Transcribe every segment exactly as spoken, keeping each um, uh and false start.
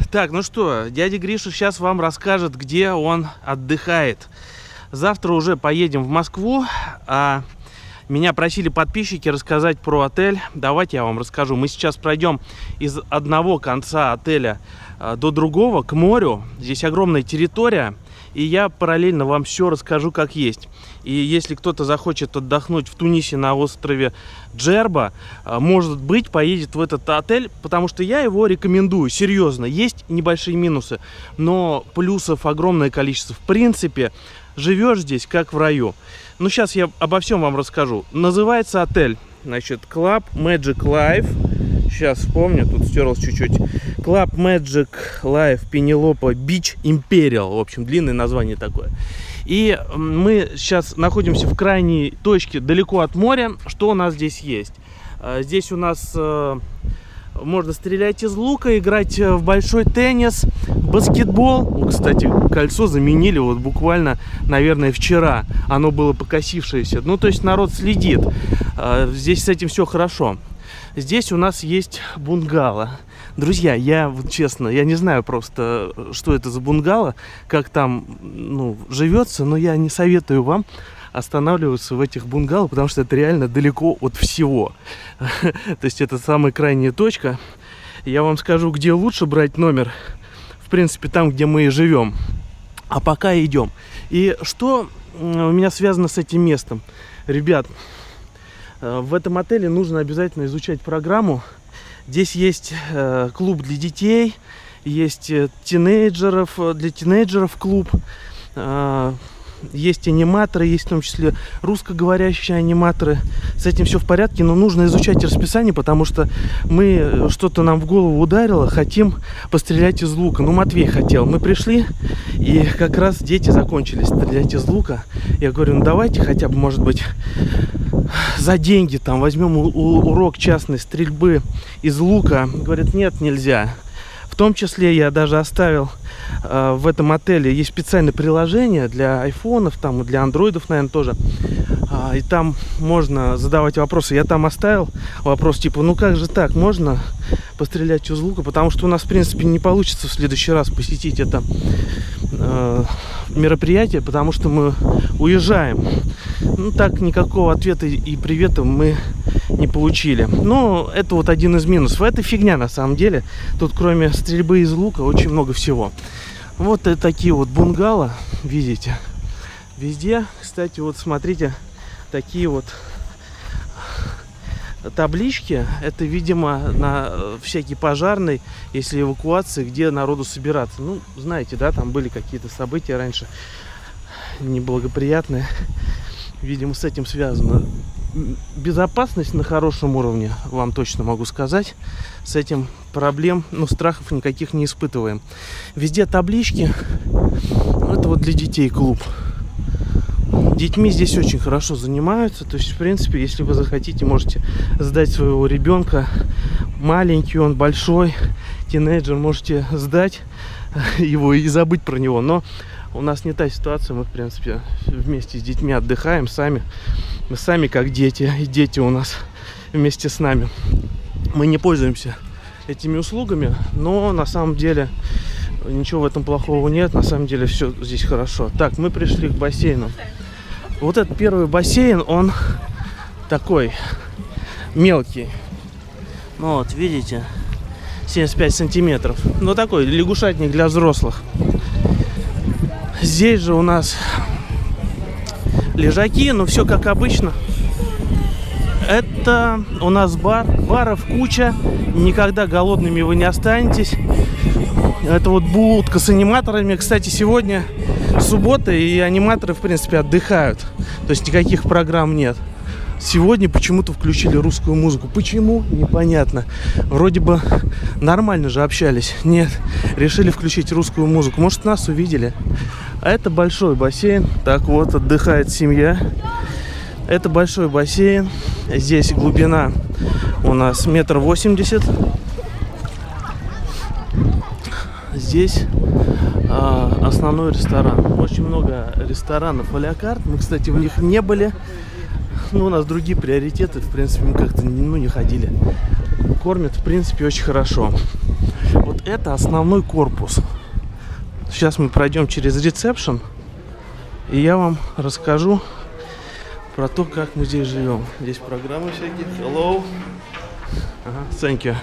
Так, ну что, дядя Гриша сейчас вам расскажет, где он отдыхает. Завтра уже поедем в Москву, а меня просили подписчики рассказать про отель. Давайте я вам расскажу. Мы сейчас пройдем из одного конца отеля до другого, к морю. Здесь огромная территория, и я параллельно вам все расскажу как есть. И если кто-то захочет отдохнуть в Тунисе на острове Джерба, может быть, поедет в этот отель, потому что я его рекомендую, серьезно. Есть небольшие минусы, но плюсов огромное количество. В принципе, живешь здесь как в раю. Ну, сейчас я обо всем вам расскажу. Называется отель, значит, Club Magic Life. Сейчас вспомню, тут стерлось чуть-чуть. Club Magic Life Penelope Beach Imperial. В общем, длинное название такое. И мы сейчас находимся в крайней точке, далеко от моря. Что у нас здесь есть? Здесь у нас можно стрелять из лука, играть в большой теннис, баскетбол. Кстати, кольцо заменили вот буквально, наверное, вчера. Оно было покосившееся. Ну, то есть народ следит. Здесь с этим все хорошо. Здесь у нас есть бунгало. Друзья, я вот честно, я не знаю просто, что это за бунгало, как там, ну, живется, но я не советую вам останавливаться в этих бунгало, потому что это реально далеко от всего. То есть это самая крайняя точка. Я вам скажу, где лучше брать номер. В принципе, там, где мы и живем. А пока идем. И что у меня связано с этим местом? Ребят, в этом отеле нужно обязательно изучать программу. Здесь есть э, клуб для детей, есть э, тинейджеров, для тинейджеров клуб, э, есть аниматоры, есть в том числе русскоговорящие аниматоры. С этим все в порядке, но нужно изучать расписание, потому что мы, что-то нам в голову ударило, хотим пострелять из лука. Ну, Матвей хотел. Мы пришли, и как раз дети закончили стрелять из лука. Я говорю, ну давайте хотя бы, может быть, за деньги там возьмем урок частной стрельбы из лука. Говорят, нет, нельзя. В том числе я даже оставил э, в этом отеле, есть специальное приложение для айфонов, там и для андроидов, наверное, тоже. А, и там можно задавать вопросы. Я там оставил вопрос типа, ну как же так, можно пострелять из лука? Потому что у нас, в принципе, не получится в следующий раз посетить это э, мероприятие, потому что мы уезжаем. Ну так никакого ответа и привета мы не получили. Но это вот один из минусов. Это фигня на самом деле. Тут кроме стрельбы из лука очень много всего. Вот это такие вот бунгало, видите, везде. Кстати, вот смотрите, такие вот таблички. Это, видимо, на всякий пожарный, если эвакуации, где народу собираться. Ну, знаете, да, там были какие-то события раньше неблагоприятные. Видимо, с этим связано. Безопасность на хорошем уровне, вам точно могу сказать. С этим проблем, ну, страхов никаких не испытываем. Везде таблички. Это вот для детей клуб. Детьми здесь очень хорошо занимаются. То есть, в принципе, если вы захотите, можете сдать своего ребенка. Маленький он, большой, тинейджер, можете сдать его и забыть про него. Но у нас не та ситуация. Мы, в принципе, вместе с детьми отдыхаем сами. Мы сами как дети, и дети у нас вместе с нами. Мы не пользуемся этими услугами, но на самом деле ничего в этом плохого нет. На самом деле все здесь хорошо. Так, мы пришли к бассейну. Вот этот первый бассейн, он такой мелкий. Ну вот, видите, семьдесят пять сантиметров. Ну такой лягушатник для взрослых. Здесь же у нас лежаки, но все как обычно. Это у нас бар. Баров куча. Никогда голодными вы не останетесь. Это вот будка с аниматорами. Кстати, сегодня суббота, и аниматоры, в принципе, отдыхают. То есть никаких программ нет. Сегодня почему-то включили русскую музыку. Почему? Непонятно. Вроде бы нормально же общались. Нет, решили включить русскую музыку. Может, нас увидели. А это большой бассейн. Так вот, отдыхает семья. Это большой бассейн. Здесь глубина у нас метр восемьдесят. Здесь а, основной ресторан. Очень много ресторанов а-ля карт. Мы, кстати, в них не были. Ну, у нас другие приоритеты. В принципе, мы как-то ну, не ходили. Кормят, в принципе, очень хорошо. Вот Вот это основной корпус. Сейчас мы пройдем через ресепшн, и я вам расскажу про то, как мы здесь живем. Здесь программы всякие. Hello. Ага, thank you.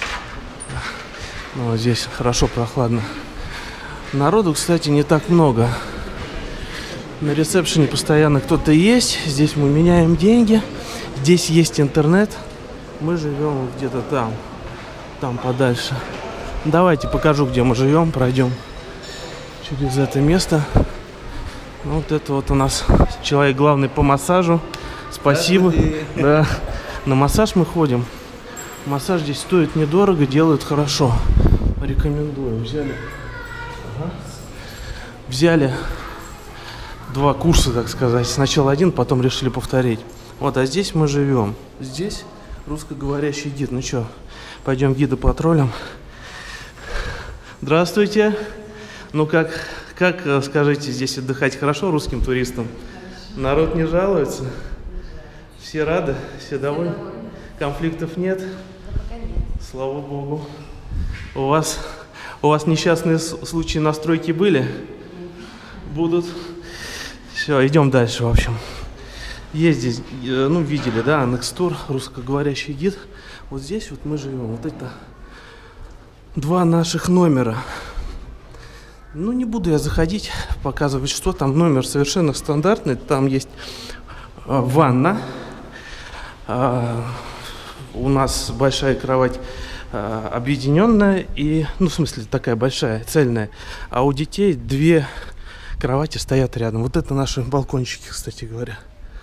Ну, здесь хорошо, прохладно. Народу, кстати, не так много. На ресепшене постоянно кто-то есть. Здесь мы меняем деньги. Здесь есть интернет. Мы живем где-то там. Там подальше. Давайте покажу, где мы живем. Пройдем через это место. Вот это вот у нас человек главный по массажу. Спасибо. Да. На массаж мы ходим. Массаж здесь стоит недорого, делают хорошо. Рекомендую. Взяли, ага. Взяли два курса, так сказать. Сначала один, потом решили повторить. Вот, а здесь мы живем. Здесь русскоговорящий гид. Ну что, пойдем гида патрулем. Здравствуйте. Ну как, как, скажите, здесь отдыхать хорошо русским туристам? Народ не жалуется? Все рады? Все довольны? Конфликтов нет? Слава богу. У вас, у вас несчастные случаи на стройке были? Будут? Все, идем дальше, в общем. Есть здесь, ну, видели, да, Nextour, русскоговорящий гид. Вот здесь вот мы живем. Вот это два наших номера. Ну, не буду я заходить, показывать, что там. Номер совершенно стандартный. Там есть э, ванна. Э, у нас большая кровать э, объединенная. И, ну, в смысле, такая большая, цельная. А у детей две кровати стоят рядом. Вот это наши балкончики, кстати говоря.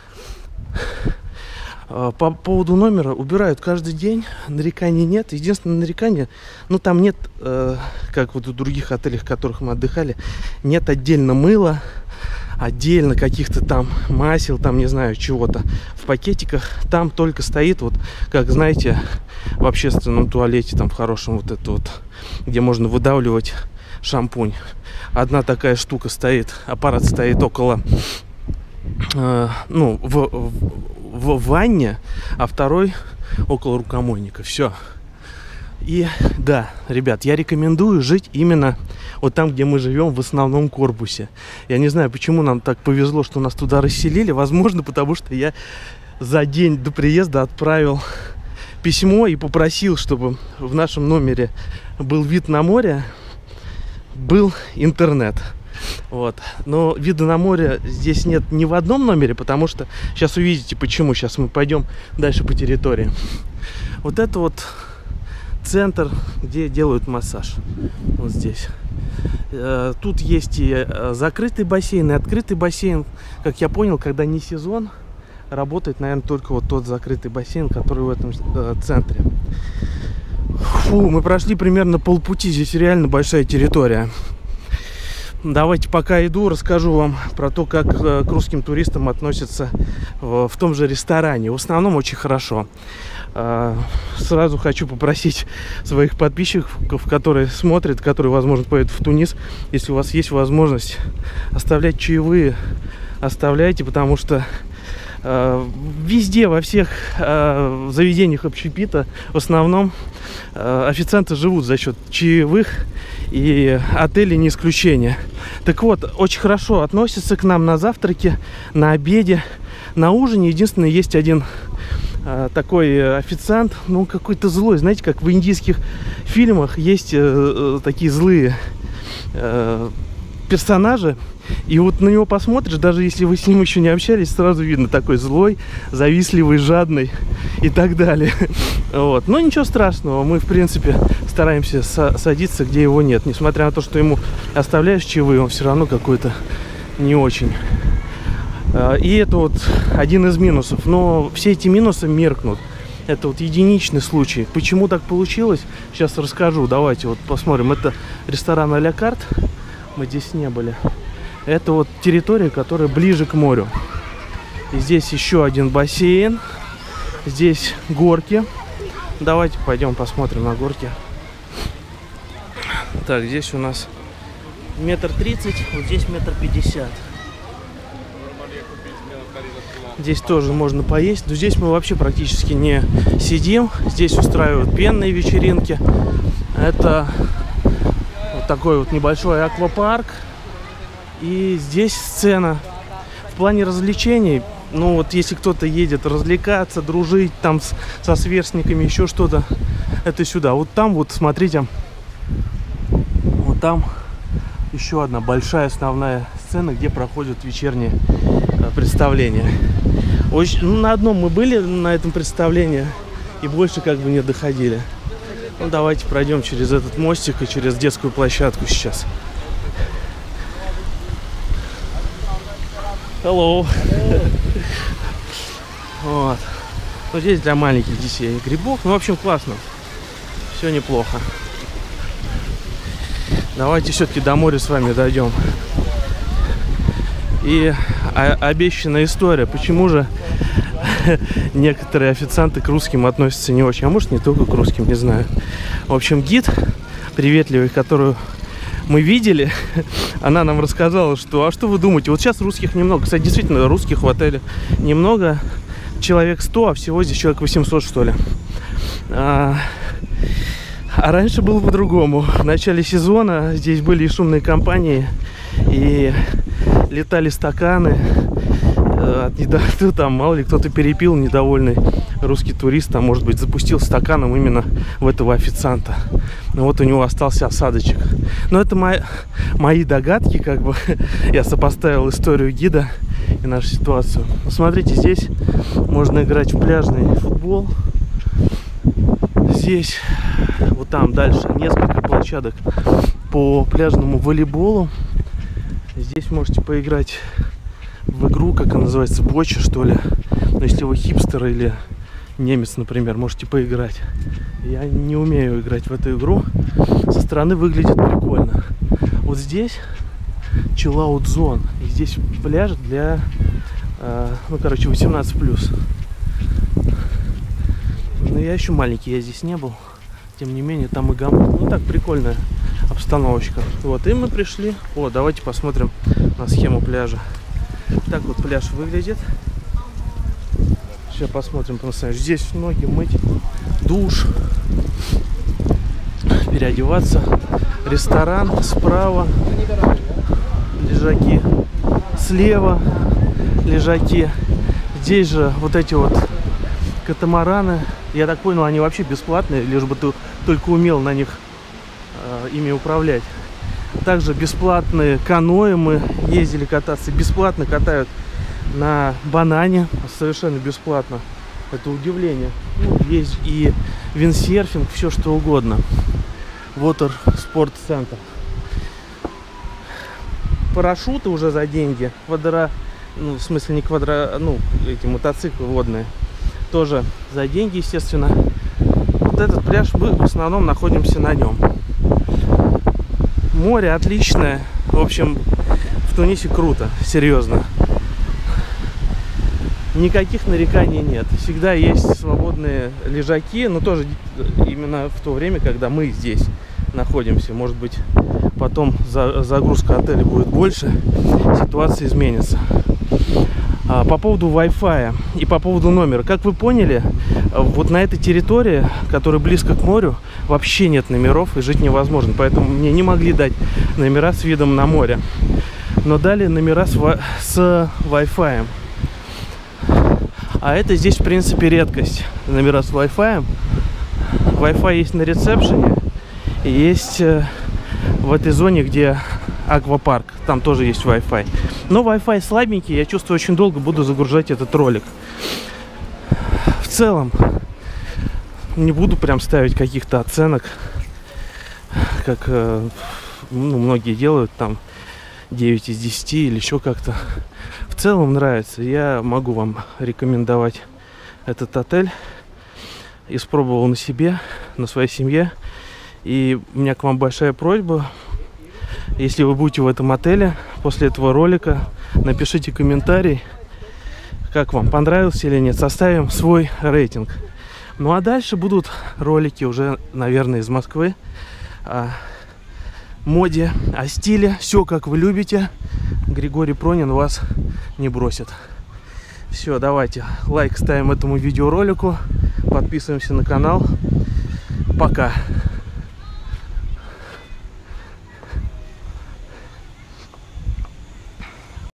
По поводу номера убирают каждый день, нареканий нет. Единственное нарекание, ну там нет, э, как вот в других отелях, в которых мы отдыхали, нет отдельно мыла, отдельно каких-то там масел, там не знаю чего-то в пакетиках. Там только стоит, вот как знаете, в общественном туалете, там в хорошем, вот это вот, где можно выдавливать шампунь. Одна такая штука стоит, аппарат стоит около, э, ну, в, в, в ванне, а второй около рукомойника. Все. И да, ребят, я рекомендую жить именно вот там, где мы живем, в основном корпусе. Я не знаю, почему нам так повезло, что нас туда расселили. Возможно, потому что я за день до приезда отправил письмо и попросил, чтобы в нашем номере был вид на море, был интернет. Вот. Но вида на море здесь нет ни в одном номере, потому что сейчас увидите почему. Сейчас мы пойдем дальше по территории. Вот это вот центр, где делают массаж. Вот здесь. Тут есть и закрытый бассейн, и открытый бассейн. Как я понял, когда не сезон, работает, наверное, только вот тот закрытый бассейн, который в этом центре. Фу, мы прошли примерно полпути. Здесь реально большая территория. Давайте, пока иду, расскажу вам про то, как к русским туристам относятся в том же ресторане. В основном очень хорошо. Сразу хочу попросить своих подписчиков, которые смотрят, которые, возможно, поедут в Тунис, если у вас есть возможность оставлять чаевые, оставляйте, потому что везде, во всех заведениях общепита в основном официанты живут за счет чаевых, и отели не исключение. Так вот, очень хорошо относятся к нам на завтраке, на обеде, на ужине. Единственное, есть один э, такой официант, ну какой-то злой, знаете, как в индийских фильмах есть э, э, такие злые э, персонажи. И вот на него посмотришь, даже если вы с ним еще не общались, сразу видно, такой злой, завистливый, жадный и так далее. Вот. Но ничего страшного, мы, в принципе, стараемся садиться, где его нет. Несмотря на то, что ему оставляешь чаевые, он все равно какой-то не очень. И это вот один из минусов. Но все эти минусы меркнут. Это вот единичный случай. Почему так получилось, сейчас расскажу. Давайте вот посмотрим. Это ресторан а-ля карт. Мы здесь не были. Это вот территория, которая ближе к морю. И здесь еще один бассейн. Здесь горки. Давайте пойдем посмотрим на горки. Так, здесь у нас метр тридцать, вот здесь метр пятьдесят. Здесь тоже можно поесть. Но здесь мы вообще практически не сидим. Здесь устраивают пенные вечеринки. Это вот такой вот небольшой аквапарк. И здесь сцена. В плане развлечений, ну вот если кто-то едет развлекаться, дружить там с, со сверстниками, еще что-то, это сюда. Вот там вот, смотрите, вот там еще одна большая основная сцена, где проходят вечерние э, представления. Очень, ну, на одном мы были, на этом представлении, и больше как бы не доходили. Ну, давайте пройдем через этот мостик и через детскую площадку сейчас. Hello. Вот. Ну, здесь для маленьких детей грибок. Ну, в общем, классно. Все неплохо. Давайте все-таки до моря с вами дойдем. И обещанная история. Почему же некоторые официанты к русским относятся не очень? А может, не только к русским, не знаю. В общем, гид приветливый, которую мы видели, она нам рассказала, что, а что вы думаете, вот сейчас русских немного. Кстати, действительно, русских в отеле немного. Человек сто, а всего здесь человек восемьсот, что ли. А, а раньше было по-другому. В начале сезона здесь были и шумные компании, и летали стаканы. От недавно, там, мало ли, кто-то перепил, недовольный русский турист, там, может быть, запустил стаканом именно в этого официанта. Ну, вот у него остался осадочек. Но это мои, мои догадки, как бы. Я сопоставил историю гида и нашу ситуацию. Смотрите, здесь можно играть в пляжный футбол. Здесь, вот там дальше, несколько площадок по пляжному волейболу. Здесь можете поиграть в игру, как она называется, боча, что ли. Но если вы хипстер или немец, например, можете поиграть. Я не умею играть в эту игру. Со стороны выглядит прикольно. Вот здесь chillout zone. И здесь пляж для, э, ну, короче, восемнадцать плюс. Но я еще маленький, я здесь не был. Тем не менее, там и гамма. Ну, так, прикольная обстановочка. Вот, и мы пришли. О, давайте посмотрим на схему пляжа. Так вот пляж выглядит. Сейчас посмотрим по-настоящему. Здесь ноги мыть, душ, переодеваться. Ресторан справа, лежаки слева, лежаки. Здесь же вот эти вот катамараны. Я так понял, они вообще бесплатные, лишь бы ты только умел на них э, ими управлять. Также бесплатные каноэ, мы ездили кататься, бесплатно катают на банане, совершенно бесплатно. Это удивление. Ну, есть и виндсерфинг, все что угодно. Water Sport Center. Парашюты уже за деньги. Квадро, ну, в смысле не квадро, ну, эти мотоциклы водные. Тоже за деньги, естественно. Вот этот пляж мы в основном находимся на нем. Море отличное. В общем, в Тунисе круто, серьезно. Никаких нареканий нет. Всегда есть свободные лежаки, но тоже именно в то время, когда мы здесь находимся. Может быть, потом загрузка отеля будет больше, ситуация изменится. По поводу Wi-Fi и по поводу номера. Как вы поняли, вот на этой территории, которая близко к морю, вообще нет номеров и жить невозможно. Поэтому мне не могли дать номера с видом на море. Но дали номера с, с Wi-Fi. А это здесь, в принципе, редкость. Номера с Wi-Fi. Wi-Fi есть на ресепшене. И есть в этой зоне, где аквапарк. Там тоже есть Wi-Fi. Но Wi-Fi слабенький. Я чувствую, очень долго буду загружать этот ролик. В целом, не буду прям ставить каких-то оценок, как ну, многие делают, там девять из десяти или еще как-то. В целом нравится. Я могу вам рекомендовать этот отель. Испробовал на себе, на своей семье. И у меня к вам большая просьба. Если вы будете в этом отеле после этого ролика, напишите комментарий, как вам, понравился или нет. Составим свой рейтинг. Ну а дальше будут ролики уже, наверное, из Москвы. О моде, о стиле. Все, как вы любите. Григорий Пронин вас не бросит. Все, давайте лайк ставим этому видеоролику, подписываемся на канал. Пока.